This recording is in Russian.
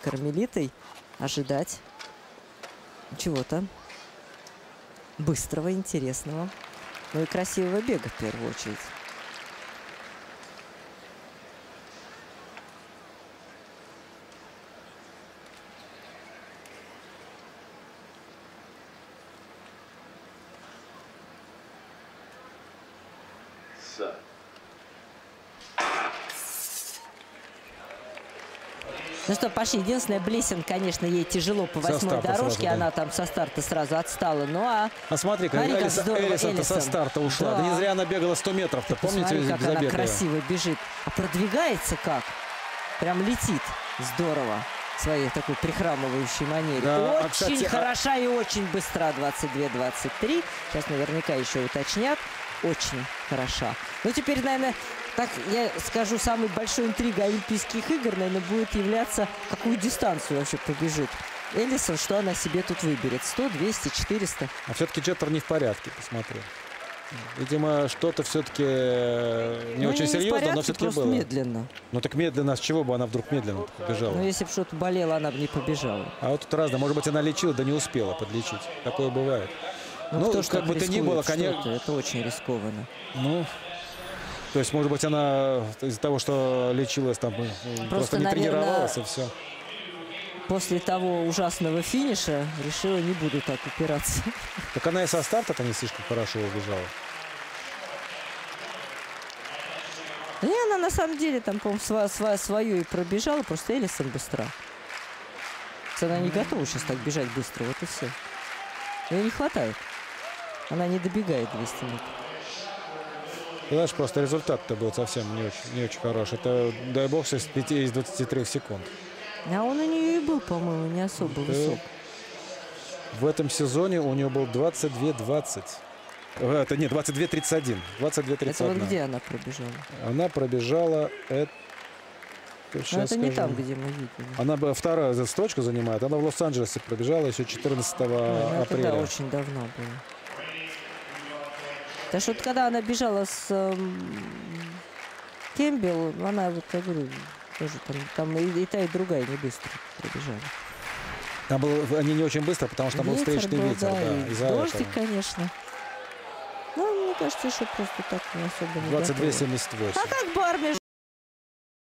Кармелитой ожидать чего-то быстрого, интересного, ну и красивого бега в первую очередь. Ну что, Паша, единственное, Блессинг, конечно, ей тяжело по 8-й дорожке. Она там со старта сразу отстала. Ну а смотри-ка, Эллисон со старта ушла. Да не зря она бегала 100 метров-то. Помните, посмотри, как она красиво бежит. А продвигается как? Прям летит. Здорово. В своей такой прихрамывающей манере. Да, очень хороша и очень быстра. 22-23. Сейчас наверняка еще уточнят. Очень хороша. Ну, теперь, наверное, так я скажу, самой большой интригой Олимпийских игр, наверное, будет являться, какую дистанцию вообще побежит Эллисон, что она себе тут выберет. 100, 200, 400. А все-таки Джеттер не в порядке, посмотри. Видимо, что-то все-таки не очень серьезно, но все-таки было. Медленно. Ну так медленно, с чего бы она вдруг медленно побежала? Ну, если бы что-то болело, она бы не побежала. А вот тут разное. Может быть, она лечила, да не успела подлечить. Такое бывает. Ну как бы то ни было, конечно. Это очень рискованно. Ну, то есть, может быть, она из-за того, что лечилась, там просто не тренировалась, и все. После того ужасного финиша решила, не буду так упираться. Так она и со старта-то не слишком хорошо убежала. И она на самом деле там, по-моему, свою и пробежала, просто Эллисон быстра. Она не готова сейчас так бежать быстро, вот и все. Ее не хватает. Она не добегает 200 метров. Знаешь, просто результат-то был совсем не очень хороший. Это, дай бог, из 23 секунд. А он у нее и был, по-моему, не особо высок. В этом сезоне у нее был 22-20. Это не 22-31. 22-31. Это вот где она пробежала? Она пробежала... Это не там, где мы видели. Она вторая строчку занимает. Она в Лос-Анджелесе пробежала еще 14 апреля. Это очень давно было. Да что когда она бежала с Кэмпбелл, она, вот я говорю, тоже там и та, и другая не быстро пробежали. Там они не очень быстро, потому что там был встречный ветер. Да, дождик, конечно. Ну, мне кажется, еще просто так не особо не 22-78. А как Барми